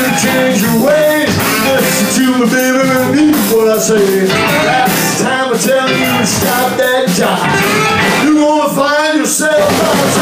change your ways. Listen to me, baby, and mean what I say. Last time I tell you to stop that jive, you're gonna find yourself